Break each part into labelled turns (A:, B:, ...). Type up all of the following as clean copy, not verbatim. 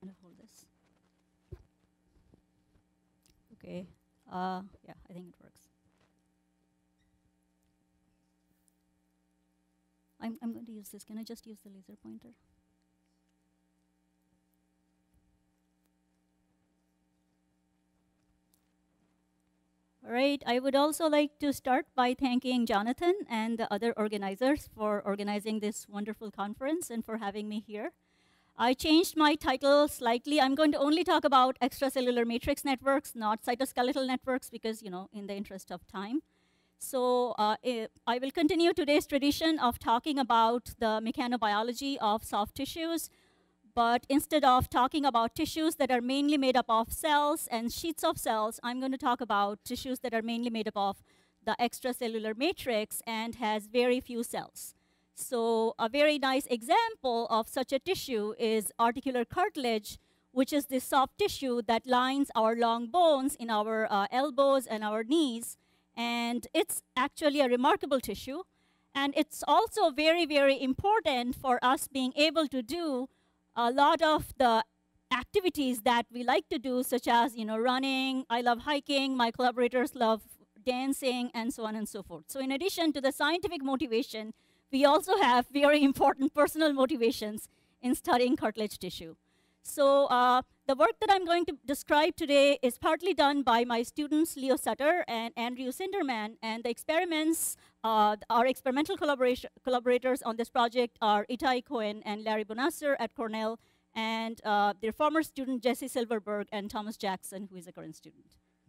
A: gonna hold this. Okay. Yeah, I think it works. I'm going to use this. Can I just use the laser pointer? All right. I would also like to start by thanking Jonathan and the other organizers for organizing this wonderful conference and for having me here. I changed my title slightly. I'm going to only talk about extracellular matrix networks, not cytoskeletal networks, because, in the interest of time. So I will continue today's tradition of talking about the mechanobiology of soft tissues, but instead of talking about tissues that are mainly made up of cells and sheets of cells, I'm going to talk about tissues that are mainly made up of the extracellular matrix and has very few cells. So a very nice example of such a tissue is articular cartilage, which is this soft tissue that lines our long bones in our elbows and our knees. And it's actually a remarkable tissue. And it's also very, very important for us being able to do a lot of the activities that we like to do, such as running. I love hiking. My collaborators love dancing, and so on and so forth. So in addition to the scientific motivation, we also have very important personal motivations in studying cartilage tissue. So the work that I'm going to describe today is partly done by my students, Leo Sutter and Andrew Sinderman, and the experiments, our experimental collaborators on this project are Itai Cohen and Larry Bonasser at Cornell, and their former student, Jesse Silverberg, and Thomas Jackson, who is a current student.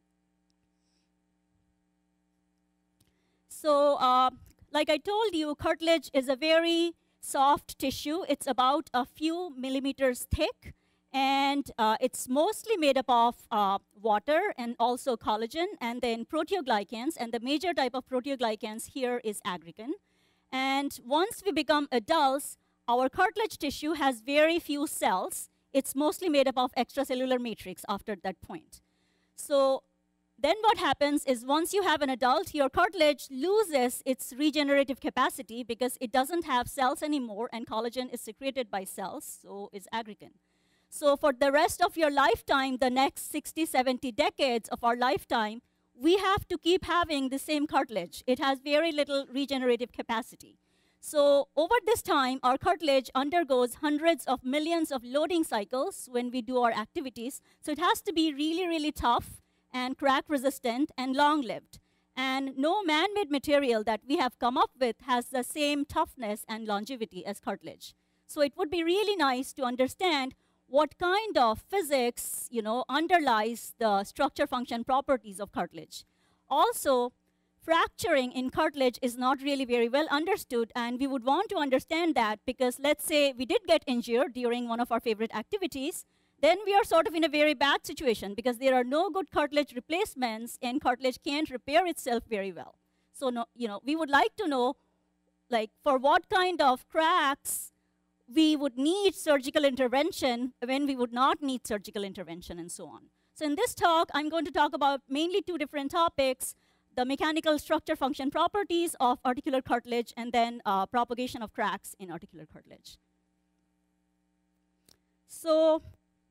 A: So like I told you, cartilage is a very soft tissue. It's about a few millimeters thick. And it's mostly made up of water and also collagen, and then proteoglycans. And the major type of proteoglycans here is aggrecan. And once we become adults, our cartilage tissue has very few cells. It's mostly made up of extracellular matrix after that point. So then what happens is once you have an adult, your cartilage loses its regenerative capacity because it doesn't have cells anymore, and collagen is secreted by cells, so is aggrecan. So for the rest of your lifetime, the next 60, 70 decades of our lifetime, we have to keep having the same cartilage. It has very little regenerative capacity. So over this time, our cartilage undergoes hundreds of millions of loading cycles when we do our activities. So it has to be really, really tough and crack resistant and long-lived. And no man-made material that we have come up with has the same toughness and longevity as cartilage. So it would be really nice to understand what kind of physics, underlies the structure function properties of cartilage. Also, fracturing in cartilage is not really very well understood, and we would want to understand that because let's say we did get injured during one of our favorite activities, then we are sort of in a very bad situation because there are no good cartilage replacements and cartilage can't repair itself very well. So, we would like to know, for what kind of cracks we would need surgical intervention when we would not need surgical intervention, and so on. So in this talk, I'm going to talk about mainly two different topics: the mechanical structure function properties of articular cartilage, and then propagation of cracks in articular cartilage. So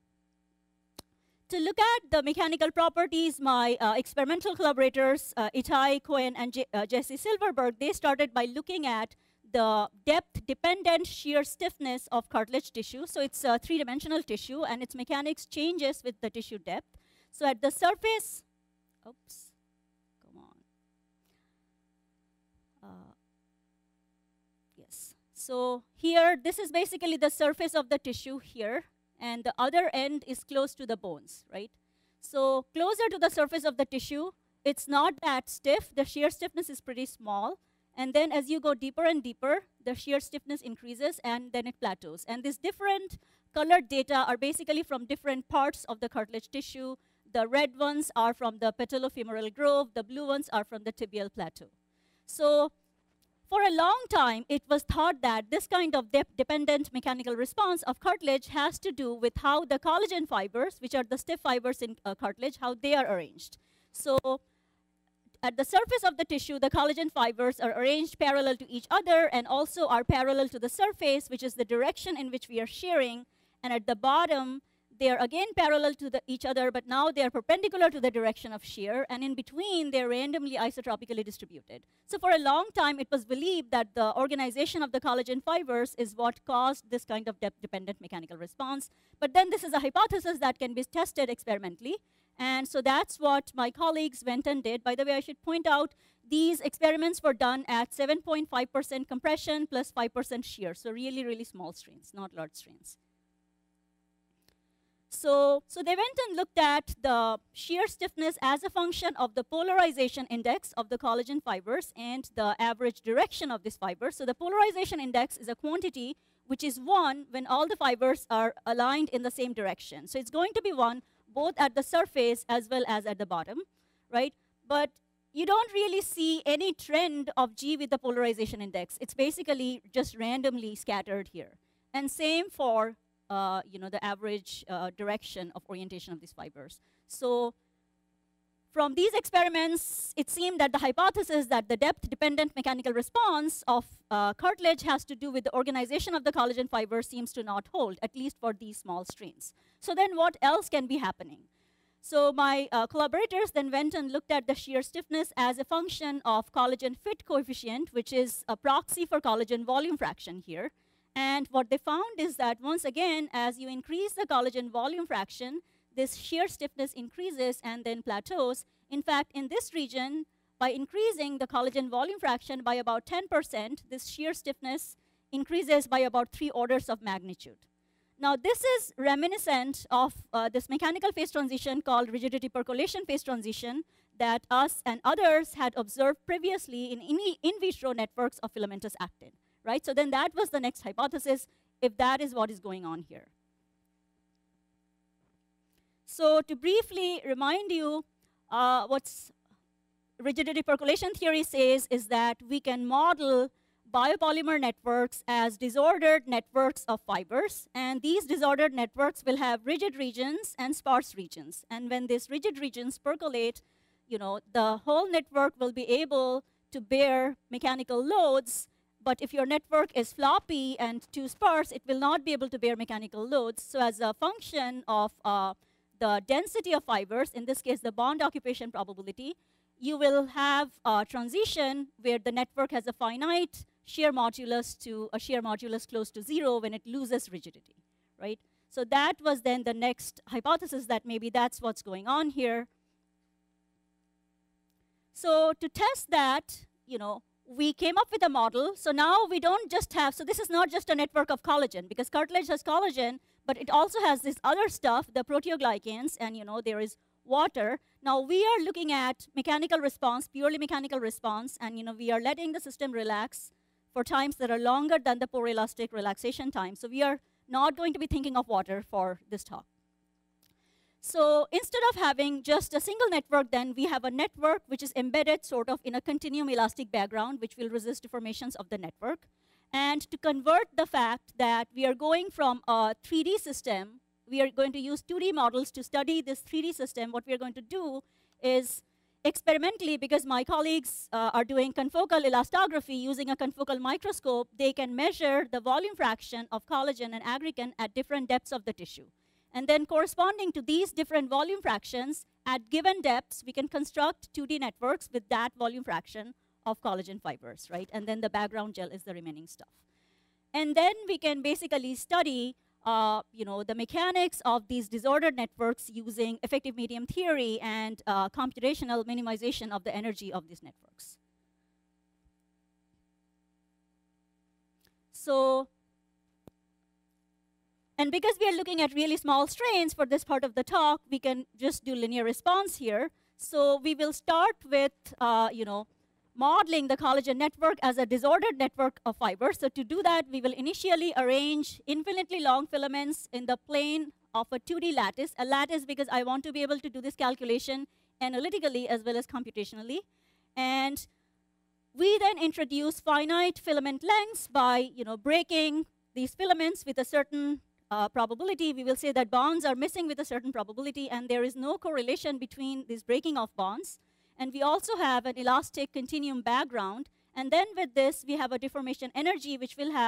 A: to look at the mechanical properties, my experimental collaborators, Itai Cohen and Jesse Silverberg, they started by looking at the depth-dependent shear stiffness of cartilage tissue. So it's a three-dimensional tissue, and its mechanics changes with the tissue depth. So at the surface, oops, come on. Yes. So here, this is basically the surface of the tissue here, and the other end is close to the bones, right? So closer to the surface of the tissue, it's not that stiff. The shear stiffness is pretty small. And then as you go deeper and deeper, the shear stiffness increases, and then it plateaus. And these different colored data are basically from different parts of the cartilage tissue. The red ones are from the patellofemoral groove. The blue ones are from the tibial plateau. So for a long time, it was thought that this kind of depth-dependent mechanical response of cartilage has to do with how the collagen fibers, which are the stiff fibers in cartilage, how they are arranged. So at the surface of the tissue, the collagen fibers are arranged parallel to each other and also are parallel to the surface, which is the direction in which we are shearing. And at the bottom, They're again parallel to each other, but now they're perpendicular to the direction of shear, and in between, they're randomly isotropically distributed. So for a long time, it was believed that the organization of the collagen fibers is what caused this kind of depth-dependent mechanical response. But then this is a hypothesis that can be tested experimentally, and so that's what my colleagues went and did. By the way, I should point out, these experiments were done at 7.5% compression plus 5% shear, so really, really small strains, not large strains. So they went and looked at the shear stiffness as a function of the polarization index of the collagen fibers and the average direction of this fiber. So the polarization index is a quantity which is 1 when all the fibers are aligned in the same direction. So it's going to be 1 both at the surface as well as at the bottom, right? But you don't really see any trend of G with the polarization index. It's basically just randomly scattered here. And same for the average direction of orientation of these fibers. So from these experiments, it seemed that the hypothesis that the depth-dependent mechanical response of cartilage has to do with the organization of the collagen fiber seems to not hold, at least for these small strains. So then what else can be happening? So my collaborators then went and looked at the shear stiffness as a function of collagen fit coefficient, which is a proxy for collagen volume fraction here. And what they found is that, once again, as you increase the collagen volume fraction, this shear stiffness increases and then plateaus. In fact, in this region, by increasing the collagen volume fraction by about 10%, this shear stiffness increases by about 3 orders of magnitude. Now, this is reminiscent of this mechanical phase transition called rigidity percolation phase transition that us and others had observed previously in vitro networks of filamentous actin. Right? So then that was the next hypothesis, if that is what is going on here. So to briefly remind you, what's rigidity percolation theory says is that we can model biopolymer networks as disordered networks of fibers, and these disordered networks will have rigid regions and sparse regions. And when these rigid regions percolate, the whole network will be able to bear mechanical loads. But if your network is floppy and too sparse, it will not be able to bear mechanical loads. So as a function of the density of fibers, in this case, the bond occupation probability, you will have a transition where the network has a finite shear modulus to a shear modulus close to 0 when it loses rigidity, right? So that was then the next hypothesis, that maybe that's what's going on here. So to test that, we came up with a model. So now we don't just have, so this is not just a network of collagen, because cartilage has collagen, but it also has this other stuff, the proteoglycans, and there is water. Now we are looking at mechanical response, purely mechanical response, and we are letting the system relax for times that are longer than the pore-elastic relaxation time. So we are not going to be thinking of water for this talk. So instead of having just a single network, then we have a network which is embedded sort of in a continuum elastic background, which will resist deformations of the network. And to convert the fact that we are going from a 3D system, we are going to use 2D models to study this 3D system. What we are going to do is experimentally, because my colleagues are doing confocal elastography using a confocal microscope, they can measure the volume fraction of collagen and aggrecan at different depths of the tissue. And then corresponding to these different volume fractions, at given depths, we can construct 2D networks with that volume fraction of collagen fibers, right? And then the background gel is the remaining stuff. And then we can basically study the mechanics of these disordered networks using effective medium theory and computational minimization of the energy of these networks. So, and because we are looking at really small strains for this part of the talk, we can just do linear response here. So we will start with, modeling the collagen network as a disordered network of fibers. So to do that, we will initially arrange infinitely long filaments in the plane of a 2D lattice. A lattice because I want to be able to do this calculation analytically as well as computationally. And we then introduce finite filament lengths by, breaking these filaments with a certain probability. We will say that bonds are missing with a certain probability, and there is no correlation between this breaking of bonds. And we also have an elastic continuum background. And then with this, we have a deformation energy, which will have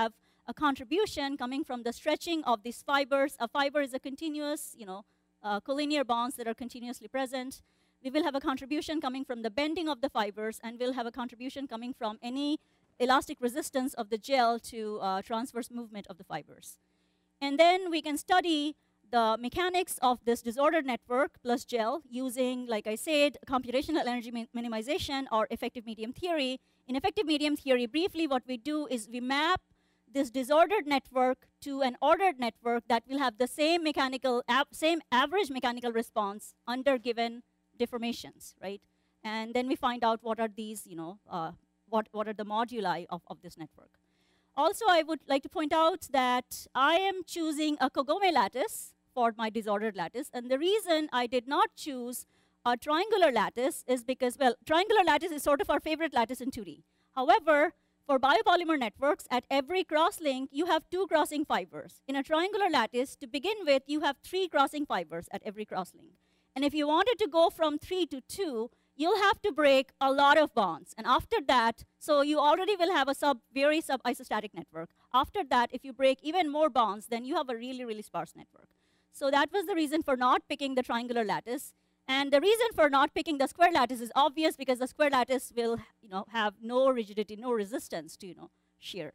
A: a contribution coming from the stretching of these fibers. A fiber is a continuous, collinear bonds that are continuously present. We will have a contribution coming from the bending of the fibers, and we'll have a contribution coming from any elastic resistance of the gel to transverse movement of the fibers. And then we can study the mechanics of this disordered network plus gel using, like I said, computational energy minimization or effective medium theory. In effective medium theory, briefly, what we do is we map this disordered network to an ordered network that will have the same same average mechanical response under given deformations, right? And then we find out what are these, what are the moduli of this network. Also, I would like to point out that I am choosing a Kagome lattice for my disordered lattice. And the reason I did not choose a triangular lattice is because, well, triangular lattice is sort of our favorite lattice in 2D. However, for biopolymer networks, at every crosslink, you have 2 crossing fibers. In a triangular lattice, to begin with, you have 3 crossing fibers at every crosslink. And if you wanted to go from 3 to 2, you'll have to break a lot of bonds. And after that, so you already will have a very sub-isostatic network. After that, if you break even more bonds, then you have a really, really sparse network. So that was the reason for not picking the triangular lattice. And the reason for not picking the square lattice is obvious, because the square lattice will have no rigidity, no resistance to shear.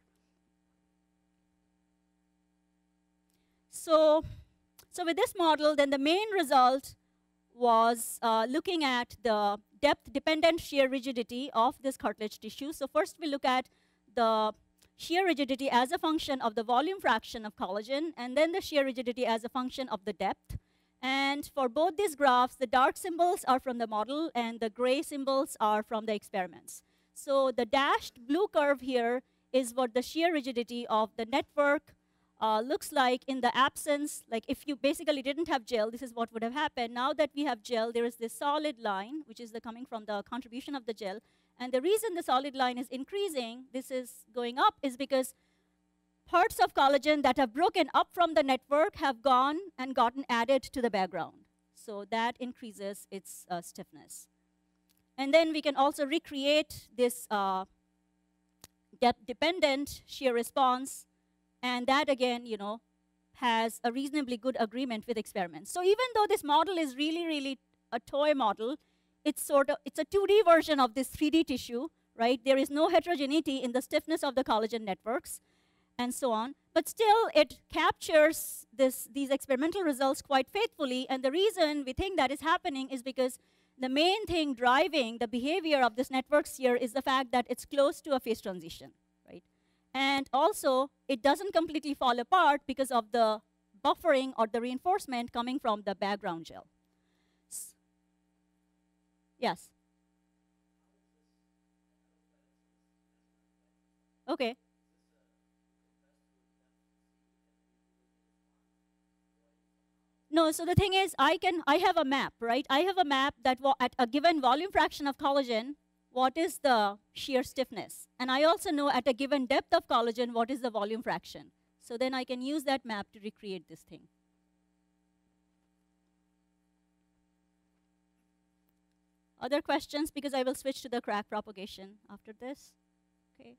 A: So with this model, then the main result was looking at the depth-dependent shear rigidity of this cartilage tissue. So first we look at the shear rigidity as a function of the volume fraction of collagen, and then the shear rigidity as a function of the depth. And for both these graphs, the dark symbols are from the model, and the gray symbols are from the experiments. So the dashed blue curve here is what the shear rigidity of the network looks like in the absence. Like if you basically didn't have gel, this is what would have happened. Now that we have gel, there is this solid line, which is coming from the contribution of the gel. And the reason the solid line is increasing, this is going up, is because parts of collagen that have broken up from the network have gone and gotten added to the background. So that increases its stiffness. And then we can also recreate this depth-dependent shear response. And that, again, has a reasonably good agreement with experiments. So even though this model is really, really a toy model, it's a 2D version of this 3D tissue, right? There is no heterogeneity in the stiffness of the collagen networks, and so on. But still, it captures these experimental results quite faithfully. And the reason we think that is happening is because the main thing driving the behavior of this network here is the fact that it's close to a phase transition, right? And also, it doesn't completely fall apart because of the buffering or the reinforcement coming from the background gel. Yes? Okay. No, so the thing is, I have a map, right? I have a map that at a given volume fraction of collagen, what is the shear stiffness? And I also know at a given depth of collagen, what is the volume fraction? So then I can use that map to recreate this thing. Other questions? Because I will switch to the crack propagation after this. Okay.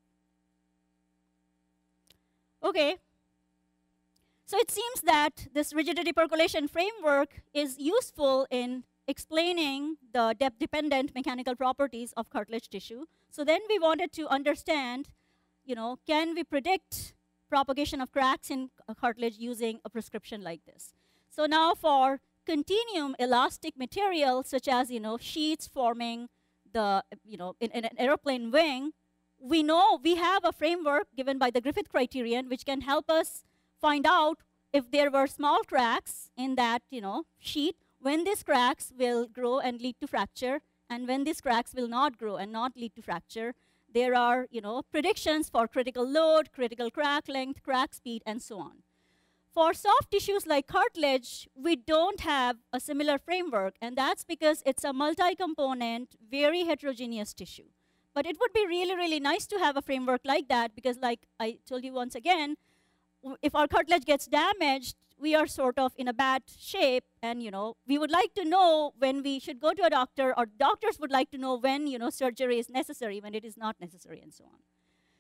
A: Okay. So it seems that this rigidity percolation framework is useful in explaining the depth-dependent mechanical properties of cartilage tissue. So then we wanted to understand, can we predict propagation of cracks in cartilage using a prescription like this? So now for continuum elastic material, such as, sheets forming in an airplane wing, we know we have a framework given by the Griffith criterion, which can help us find out if there were small cracks in that, sheet, when these cracks will grow and lead to fracture, and when these cracks will not grow and not lead to fracture. There are, predictions for critical load, critical crack length, crack speed, and so on. For soft tissues like cartilage, we don't have a similar framework, and that's because it's a multi-component, very heterogeneous tissue. But it would be really, really nice to have a framework like that, because like I told you once again, if our cartilage gets damaged, we are sort of in a bad shape, and we would like to know when we should go to a doctor, or doctors would like to know when surgery is necessary, when it is not necessary, and so on.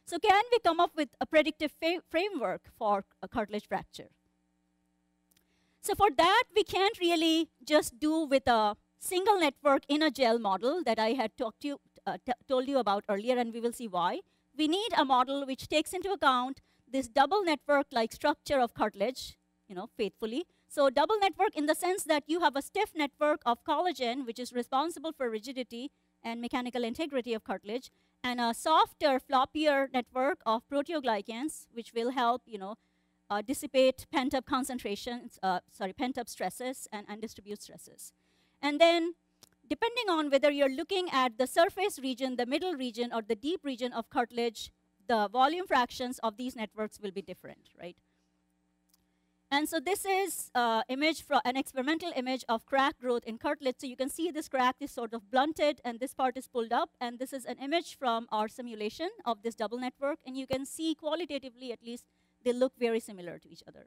A: So can we come up with a predictive framework for a cartilage fracture? So for that, we can't really just do with a single network in a gel model that I had told you about earlier, and we will see why. We need a model which takes into account this double network-like structure of cartilage, faithfully. So double network in the sense that you have a stiff network of collagen, which is responsible for rigidity and mechanical integrity of cartilage, and a softer, floppier network of proteoglycans, which will help, dissipate pent-up concentrations, pent-up stresses and distribute stresses. And then, depending on whether you're looking at the surface region, the middle region, or the deep region of cartilage, the volume fractions of these networks will be different, right? And so this is an experimental image of crack growth in cartilage. So you can see this crack is sort of blunted, and this part is pulled up. And this is an image from our simulation of this double network. And you can see qualitatively, at least, they look very similar to each other.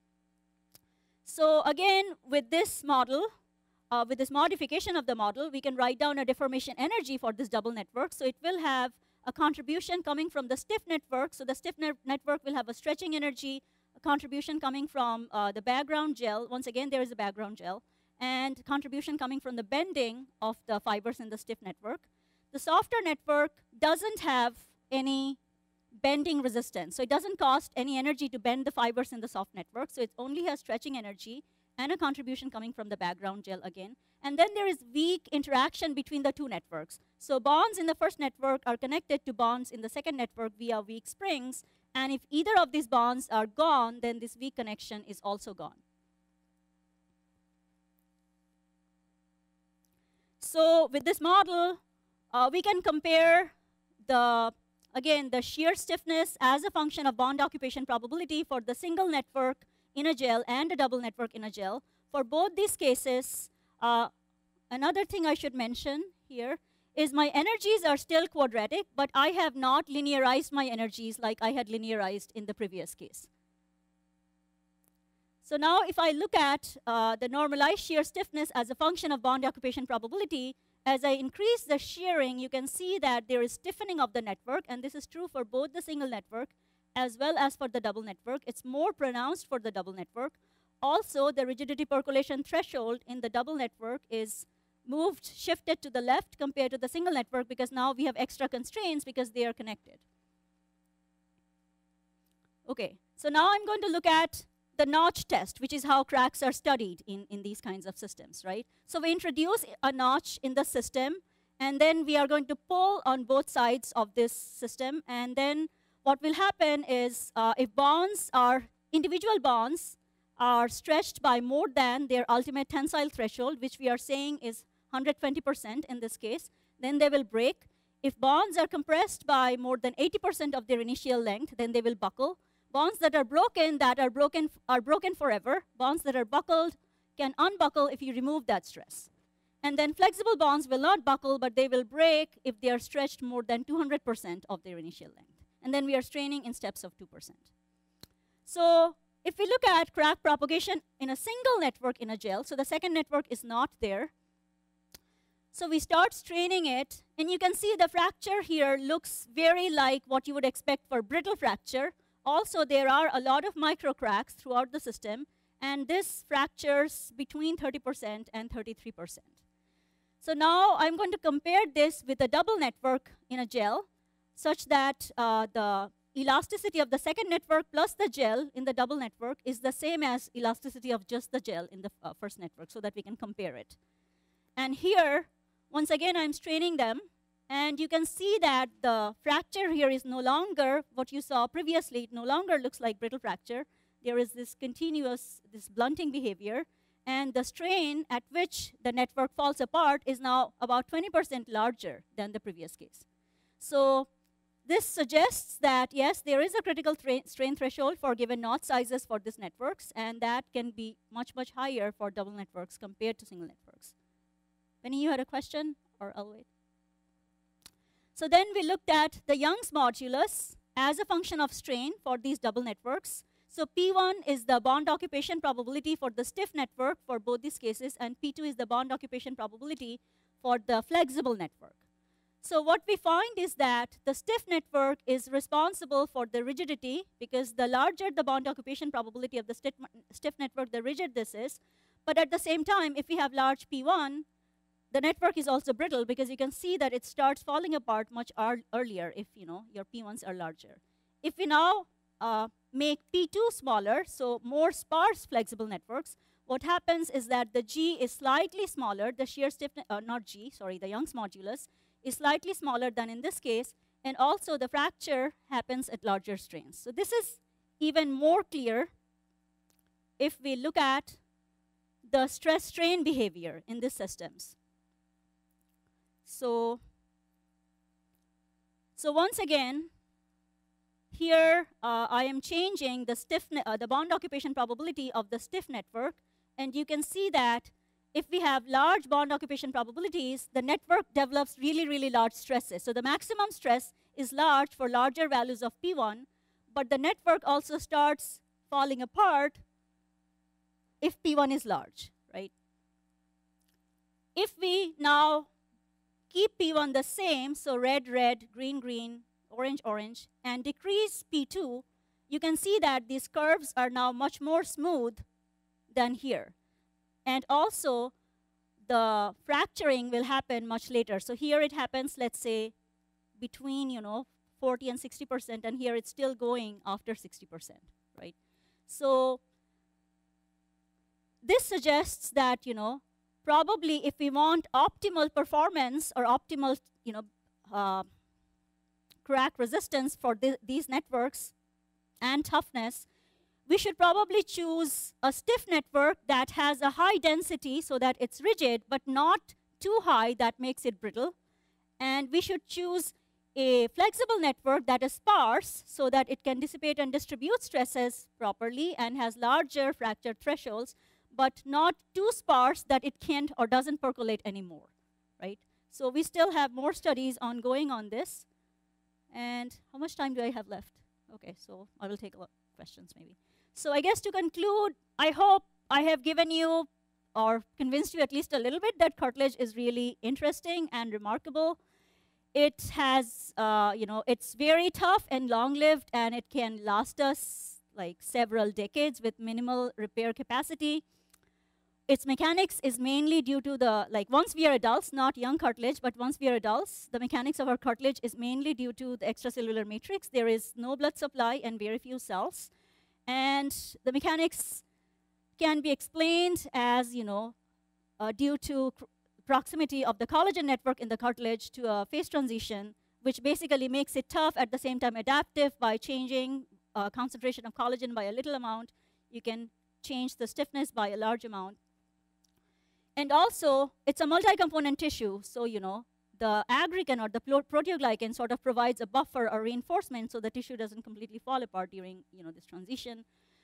A: So again, with this model, with this modification of the model, we can write down a deformation energy for this double network. So it will have a contribution coming from the stiff network. So the stiff network will have a stretching energy, a contribution coming from the background gel. Once again, there is a background gel. And contribution coming from the bending of the fibers in the stiff network. The softer network doesn't have any bending resistance. So it doesn't cost any energy to bend the fibers in the soft network. So it only has stretching energy and a contribution coming from the background gel again. And then there is weak interaction between the two networks. So bonds in the first network are connected to bonds in the second network via weak springs. And if either of these bonds are gone, then this weak connection is also gone. So with this model, we can compare the shear stiffness as a function of bond occupation probability for the single network in a gel and a double network in a gel. For both these cases, another thing I should mention here is my energies are still quadratic, but I have not linearized my energies like I had linearized in the previous case. So now if I look at the normalized shear stiffness as a function of bond occupation probability, as I increase the shearing, you can see that there is stiffening of the network, and this is true for both the single network as well as for the double network. It's more pronounced for the double network. Also, the rigidity percolation threshold in the double network is shifted to the left compared to the single network because now we have extra constraints because they are connected. Okay, so now I'm going to look at the notch test, which is how cracks are studied in these kinds of systems, right? So we introduce a notch in the system, and then we are going to pull on both sides of this system, and then what will happen is if individual bonds are stretched by more than their ultimate tensile threshold, which we are saying is 120% in this case, then they will break. If bonds are compressed by more than 80% of their initial length, then they will buckle. Bonds that are broken forever. Bonds that are buckled can unbuckle if you remove that stress. And then flexible bonds will not buckle, but they will break if they are stretched more than 200% of their initial length. And then we are straining in steps of 2%. So if we look at crack propagation in a single network in a gel, so the second network is not there. So we start straining it, and you can see the fracture here looks very like what you would expect for brittle fracture. Also, there are a lot of micro cracks throughout the system, and this fractures between 30% and 33%. So now I'm going to compare this with a double network in a gel, such that the elasticity of the second network plus the gel in the double network is the same as elasticity of just the gel in the first network, so that we can compare it. And here, once again, I'm straining them. And you can see that the fracture here is no longer what you saw previously. It no longer looks like brittle fracture. There is this continuous, this blunting behavior. And the strain at which the network falls apart is now about 20% larger than the previous case. So this suggests that, yes, there is a critical strain threshold for given notch sizes for these networks. And that can be much, much higher for double networks compared to single networks. Benny, you had a question? Or I'll wait. So then we looked at the Young's modulus as a function of strain for these double networks. So P1 is the bond occupation probability for the stiff network for both these cases, and P2 is the bond occupation probability for the flexible network. So what we find is that the stiff network is responsible for the rigidity, because the larger the bond occupation probability of the stiff network, the rigid this is. But at the same time, if we have large P1, the network is also brittle, because you can see that it starts falling apart much earlier if your P1s are larger. If we now make P2 smaller, so more sparse flexible networks, what happens is that the G is slightly smaller, the shear stiffness, not G, sorry, the Young's modulus is slightly smaller than in this case, and also the fracture happens at larger strains. So this is even more clear if we look at the stress-strain behavior in these systems. So once again, here I am changing the bond occupation probability of the stiff network, and you can see that if we have large bond occupation probabilities, the network develops really, really large stresses. So the maximum stress is large for larger values of P1, but the network also starts falling apart if P1 is large, right? If we now keep P1 the same, so red, red, green, green, orange, orange, and decrease P2, you can see that these curves are now much more smooth than here. And also, the fracturing will happen much later. So here it happens, let's say, between 40 and 60%, and here it's still going after 60%, right? So this suggests that probably if we want optimal performance or optimal crack resistance for these networks and toughness, we should probably choose a stiff network that has a high density so that it's rigid, but not too high that makes it brittle. And we should choose a flexible network that is sparse so that it can dissipate and distribute stresses properly and has larger fracture thresholds, but not too sparse that it can't or doesn't percolate anymore, right? So we still have more studies ongoing on this. And how much time do I have left? Okay, so I will take a lot of questions maybe. So I guess to conclude, I hope I have given you or convinced you at least a little bit that cartilage is really interesting and remarkable. It has, it's very tough and long-lived, and it can last us like several decades with minimal repair capacity. Its mechanics is mainly due to once we are adults, not young cartilage, but once we are adults, the mechanics of our cartilage is mainly due to the extracellular matrix. There is no blood supply and very few cells. And the mechanics can be explained as, due to proximity of the collagen network in the cartilage to a phase transition, which basically makes it tough, at the same time adaptive. By changing concentration of collagen by a little amount, you can change the stiffness by a large amount. And also, it's a multi-component tissue, so the aggrecan or the proteoglycan sort of provides a buffer or reinforcement so the tissue doesn't completely fall apart during this transition.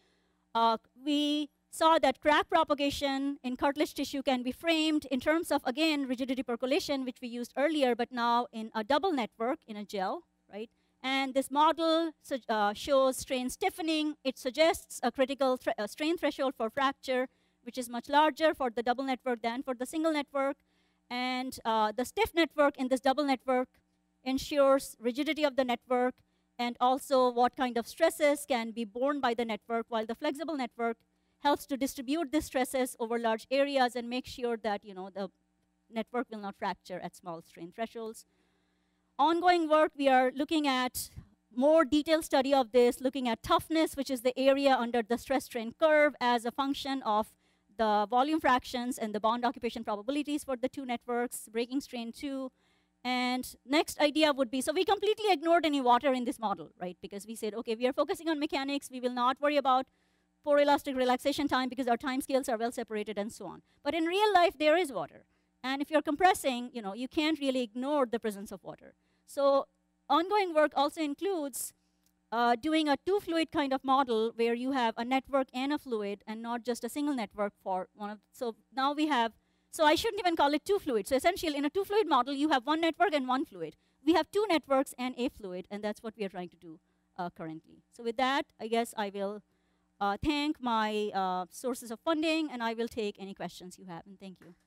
A: We saw that crack propagation in cartilage tissue can be framed in terms of, again, rigidity percolation, which we used earlier, but now in a double network in a gel, right? And this model shows strain stiffening. It suggests a critical strain threshold for fracture, which is much larger for the double network than for the single network. And the stiff network in this double network ensures rigidity of the network and also what kind of stresses can be borne by the network, while the flexible network helps to distribute the stresses over large areas and make sure that the network will not fracture at small strain thresholds. Ongoing work, we are looking at more detailed study of this, looking at toughness, which is the area under the stress-strain curve, as a function of the volume fractions and the bond occupation probabilities for the two networks, breaking strain 2. And next idea would be, so we completely ignored any water in this model, right? Because we said, okay, we are focusing on mechanics. We will not worry about pore elastic relaxation time because our time scales are well separated and so on. But in real life, there is water. And if you're compressing, you can't really ignore the presence of water. So ongoing work also includes doing a two-fluid kind of model where you have a network and a fluid and not just a single network for one of. So now we have, so I shouldn't even call it two-fluid. So essentially, in a two-fluid model, you have one network and one fluid. We have two networks and a fluid, and that's what we are trying to do currently. So with that, I guess I will thank my sources of funding, and I will take any questions you have, and thank you.